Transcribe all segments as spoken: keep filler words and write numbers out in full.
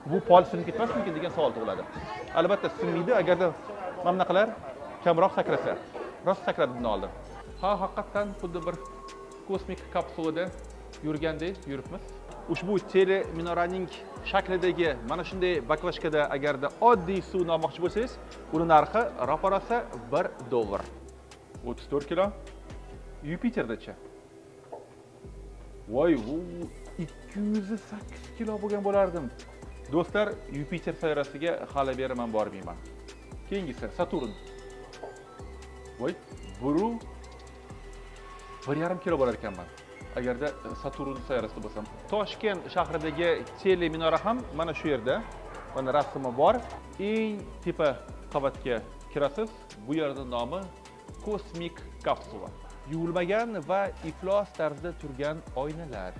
bu pol sinib ketmasmikin degan savol tug'iladi. Albatta sinmaydi agarda mana bunaqalar kamroq sakrasa. Rost sakradi bundan oldin. Ha, haqiqatan xuddi bir kosmik kapsulada yurgandek yuribmiz. Ushbu tele minoraning shaklidagi mana shunday baklashkada agarda oddiy suvni olmoqchi bo'lsangiz, uni narxi ro'parasi bir dollar. o'ttiz to'rt kilo. Yupiterdacha. Voy, u ikki yuz sakkiz kilo bo'lgan bo'lardim. Do'stlar, Yupiter sayyorasiga hali beri men bormayman. Keyingisi Saturn. Voy, buru bir yarim kilo bo'lar ekanman. Agarda Saturn sayyorasida bo'lsam. Toshkent shahridagi tele minora ham mana shu yerda. Mana rasmi bor. Eng tepa qavatga kirasiz. Bu yerning nomi Kosmik kapsula. Yuvilmagan va iflos tarzda turgan oynalar.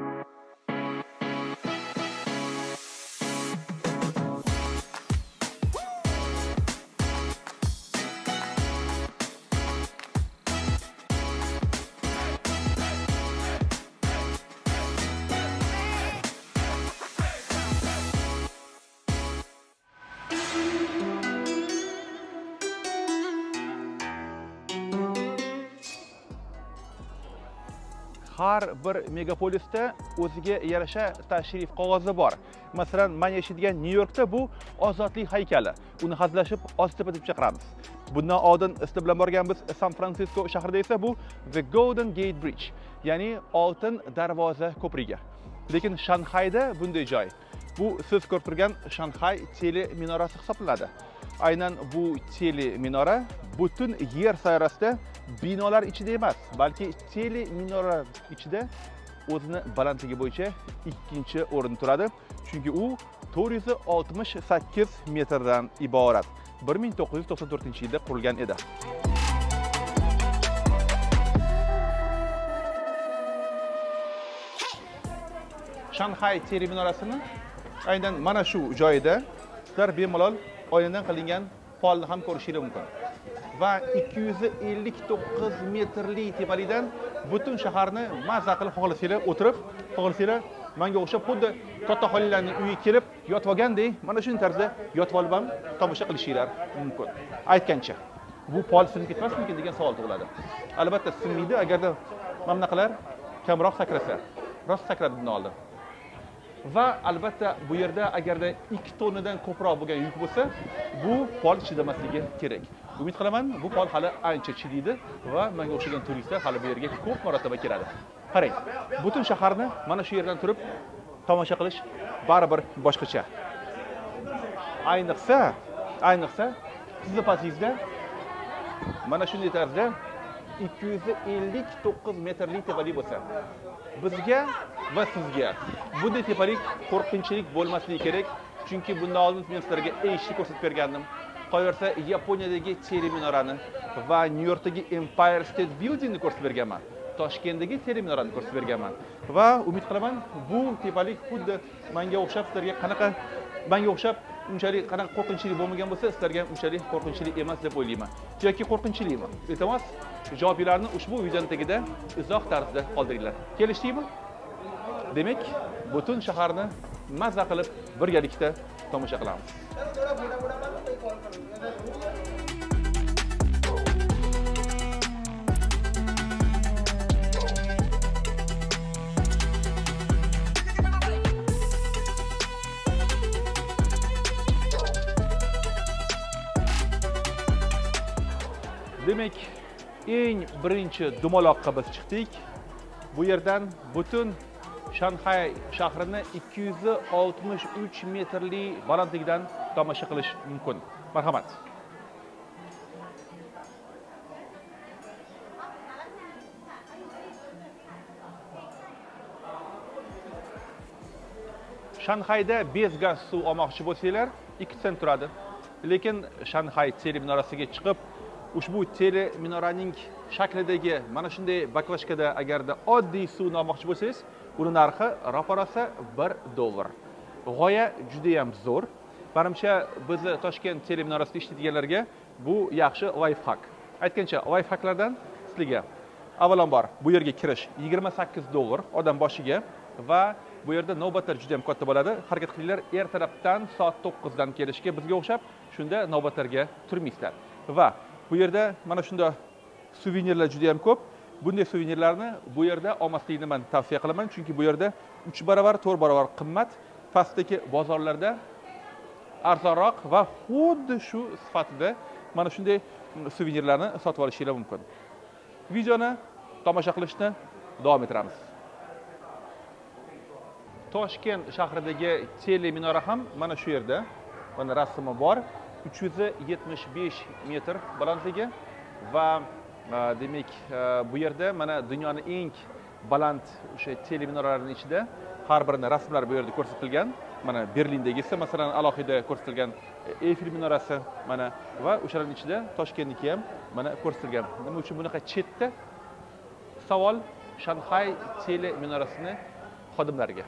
Har bir megapolisda o'ziga yarasha tashrif qog'ozi bor. Masalan, men yashaydigan Nyu-Yorkda bu ozodlik haykali. Uni hazillashib Oztepa deb chaqiramiz. Bundan oldin sizlar bilan borganmiz San Fransisko shahrida esa bu The Golden Gate Bridge, ya'ni oltin darvoza ko'prigi. Lekin Shanxayda bunday joy. Bu siz ko'rib turgan Shanxay tele minorasi hisoblanadi. Aynan bu tele minora butun yer sayyorasida binolar ichida emas, balki tele minora ichida o'zini balandligi bo'yicha ikkinchi o'rinda turadi. Chunki u to'rt yuz oltmish sakkiz metrdan iborat. bir ming to'qqiz yuz to'qson to'rtinchi yilda qurilgan edi. Shanxay tele minorasini aynan mana shu joyida sizlar bemalol oynadan qilingan polni ham ko'rishingiz mumkin. Va ikki yuz ellik to'qqiz metrli tepalikdan butun shaharni mazza qilib xohlasanglar o'tirib, xohlasanglar menga o'xshab xuddi katta xolilarning uyiga kelib yotib olgandek, mana shunday tarzda yotib olib ham tomosha qilishinglar mumkin. Aytgancha, bu pol sinib ketmasmikin degan savol tug'iladi. Albatta sinmaydi agarda mana bunaqalar kamroq sakrasa. Rost sakradi bundan oldin. Va albatta bu yerda agarda ikki tonnadan ko'proq bo'lgan yuk bo'lsa, bu pol chidamasligi kerak. Umid qilaman, bu pol hali ancha chidaydi va menga o'xshagan turistlar hali bu yerga ko'p marotaba keladi. Qarang, butun shaharni mana shu yerdan turib tomosha qilish baribir boshqacha. Ayniqsa, ayniqsa sizni pasingizda mana shunday tarzda ikki yuz ellik to'qqiz metrli tepalik bo'lsa, bizga va sizga bunday tepalik qo'rqinchlik bo'lmasligi kerak. Chunki bundan oldin men sizlarga eshik ko'rsatib bergandim. Qolaversa Yaponiyadagi tele minorani va Nyu-Yorkdagi Empire State Buildingni ko'rsatib berganman. Toshkentdagi tele minorani ko'rsatib berganman. Va umid qilaman, bu tepalik xuddi menga o'xshab sizlarga qanaqa menga o'xshab unchalik qanaqa qo'rqinchli bo'lmagan bo'lsa, sizlarga unchalik qo'rqinchli emas deb o'ylayman. Yoki qo'rqinchlimi? Iltimos, javoblarni ushbu videoning tagida izoh tarzida qoldiringlar. Kelishdingmi? Demak, butun shaharni mazza qilib birgalikda tomosha qilamiz. Demak, eng birinchi dumaloqqa biz chiqdik. Bu yerdan butun Shanxay shahrini ikki yuz oltmish uch metrli balandlikdan tomosha qilish mumkin. Marhamat. Shanxayda bez gaz suv olmoqchi bo'lsanglar, ikki sent turadi. Lekin Shanxay tele minorasiga chiqib, ushbu tele minoraning shaklidagi mana shunday baklashkada agarda oddiy suvni olmoqchi bo'lsangiz, uni narxi ro'parasi bir dollar. G'oya juda ham zo'r. Menimcha bizni Toshkent tele minorasida ishlaydiganlarga bu yaxshi life hack. Aytgancha, life hacklardan sizlarga avvalambor bu yerga kirish yigirma sakkiz dollar odam boshiga va Bu yerda navbatlar juda ham katta bo'ladi. Harakat qilinglar, ertalabdan soat to'qqizdan kelishga bizga o'xshab, shunda navbatlarga turmaysizlar. Va bu yerda mana shunda suvenirlar juda ham ko'p. Bunday suvenirlarni bu yerda olmaslikni men tavsiya qilaman, chunki bu yerda uch barobar, to'rt barobar qimmat, pastdagi bozorlarda arzonroq va xuddi shu sifatida mana shunday suvenirlarni sotib olishingiz mumkin. Videoni tomosha qilishni davom ettiramiz. Toshkent shahridagi Tele minora ham mana shu yerda. Mana rasmi bor. uch yuz yetmish besh metr balandligi va demak bu yerda mana dunyoning eng baland o'sha tele minoralarining ichida har birining rasmlari bu yerda ko'rsatilgan. Mana Berlindagisi masalan alohida ko'rsatilgan Eyfel minorasi mana va o'shalarning ichida Toshkentniki ham mana ko'rsatilgan. Nima uchun bunaqa chetda? Savol Shanxay tele minorasini xodimlariga.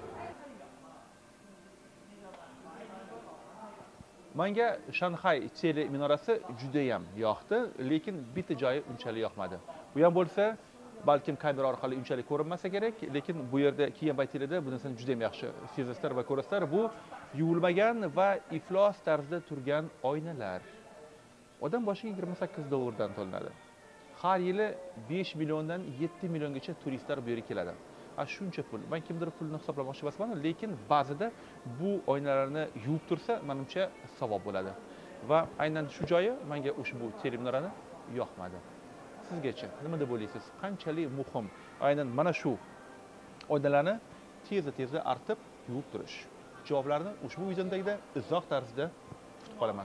Menga Shanxay tele minorasi juda ham yoqdi, lekin bitta joyi unchalik yoqmadi. Bu ham bo'lsa, balkim kamera orqali unchalik ko'rinmasa kerak, lekin bu yerda kelgan paytingizda bu narsani juda ham yaxshi sezasizlar va ko'rasizlar. Bu yuvilmagan va iflos tarzda turgan oynalar. Odam boshiga yigirma sakkiz dollardan to'lanadi. Har yili besh milliondan yetti milliongacha turistlar bu yerga keladi. A shuncha pul. Men kimdir pulni hisoblamoqchi emasman, lekin ba'zida bu oynalarni yuvib tursa, menimcha savob bo'ladi. Va aynan shu joyi menga ushbu tele minorani yoqmadi. Sizgacha nima deb o'ylaysiz? Qanchalik muhim aynan mana shu oynalarni tezda-tezda artib yuvib turish? Javoblarni ushbu videodagida izoh tarzida kutib qolaman.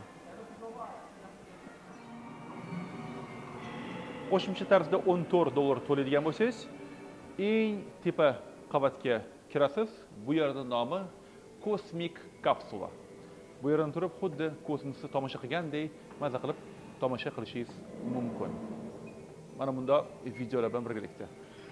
Qo'shimcha tarzda o'n to'rt dollar to'laydigan bo'lsangiz, eng tepa qavatga kirasiz. Bu yerning nomi Kosmik kapsula. Bu yerdan turib xuddi kosmosni tomosha qilgandek maza qilib tomosha qilishingiz mumkin. Mana bunda videolar bilan birgalikda.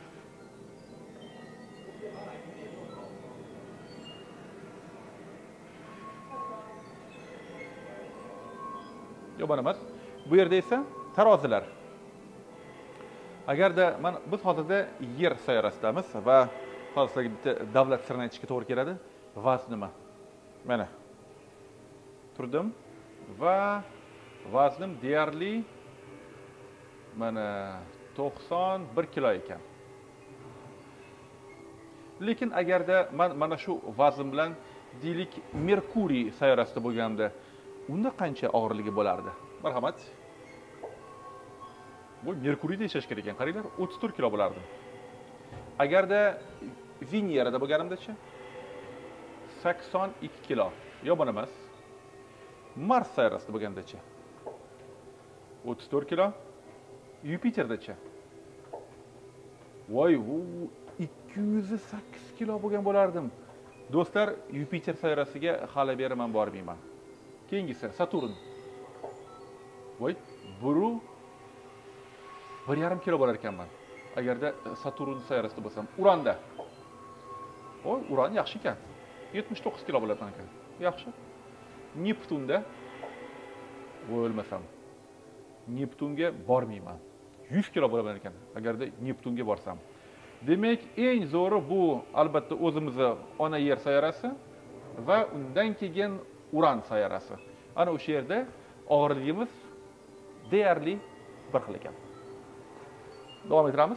Yo'q emas. Bu yerda esa tarozilar. Agarda men biz hozirda yer sayyorasidamiz va hozirgi bitta davlat sirini aytishga to'g'ri keladi. Vaznimi. Mana. Turdim va vaznim deyarli mana to'qson bir kilo ekan. Lekin agarda men mana shu vazn bilan deylik Merkuriy sayyorasida bo'lganda, unda qancha og'irligi bo'lardi? Marhamat. Bu Merkuriyda yashash kerak ekan, qaranglar, o'ttiz to'rt kilo bo'lardi. Agarda Venerada bo'lganimda-chi? sakson ikki kilo. Yo'q, buni emas. Mars sayyorasida bo'lganda-chi? o'ttiz to'rt kilo. Yupiterda-chi? Voy, u ikki yuz sakkiz kilo bo'lgan bo'lardim. Do'stlar, Yupiter sayyorasiga hali beri men bormayman. Keyingisi Saturn. Voy, buru bir yarim kilo bo'lar ekanman. Agarda Saturn sayyorasida bo'lsam, Uranda. Voy, Uran yaxshi ekan. yetmish to'qqiz kilo bo'ladi ekan. Yaxshi. Neptunda o'lmasam. Neptunga bormayman. yuz kilo bo'laman ekan agarda Neptunga borsam. Demak, eng zo'ri bu albatta o'zimizning ona yer sayyorasi va undan keyin Uran sayyorasi. Ana o'sha yerda og'irligimiz deyarli bir xil ekan. Davom etamiz.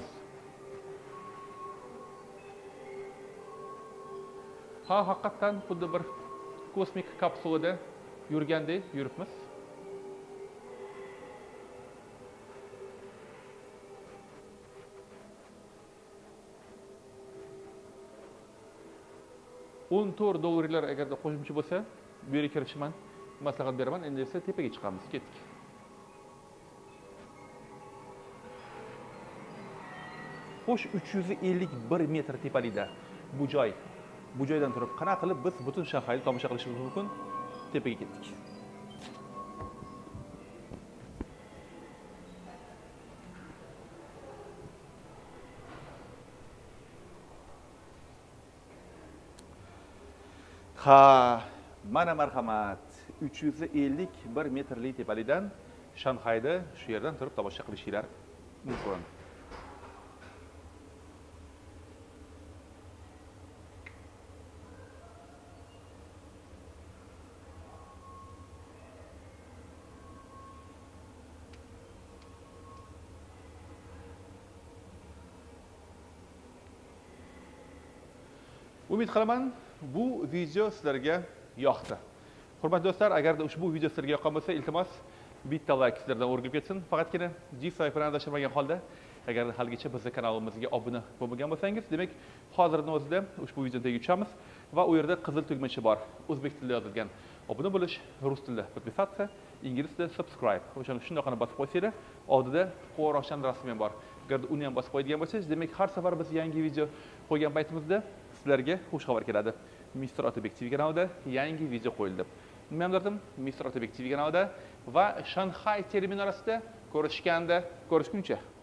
Ha, haqiqatan xuddi bir kosmik kapsulada yurgandek yuribmiz. o'n to'rt dollarlar agarda qo'shimcha bo'lsa, bu yerga kirishman, maslahat beraman. Endi esa tepaga chiqamiz, ketdik. Xo'sh, uch yuz ellik bir metr tepalikda bu joy. Bu joydan turib qanaqa qilib biz butun Shanxayni tomosha qilishimiz mumkin? Tepaga ketdik. Ha, mana marhamat. uch yuz ellik bir metrlik tepalikdan Shanxayda shu yerdan turib tomosha qilishinglar mumkin. Umid qilaman, bu video sizlarga yoqdi. Hurmatli do'stlar, agarda ushbu video sizlarga yoqqan bo'lsa, iltimos bitta like sizlardan o'rgilib ketsin. Faqatgina dislike bilan adashmagan holda, agar haligacha bizning kanalimizga obuna bo'lmagan bo'lsangiz, demak, hozirning o'zida ushbu videoni tagiga tushamiz va u yerda qizil tugmachi bor. O'zbek tilida yozilgan. Obuna bo'lish, rus tilida podpisatsiya, ingliz tilida subscribe. O'shani shundoqana bosib qo'ysanglar, oldida qo'ng'iroqchan rasmi ham bor. Agar uni ham bosib qo'yadigan bo'lsangiz, demak, har safar biz yangi video qo'ygan paytimizda sizlarga xush xabar keladi. Mister Otabek T V kanalida yangi video qo'yildi. Nima ham derdim? Mister Otabek T V kanalida va Shanxay terminalida ko'rishganda, ko'rishguncha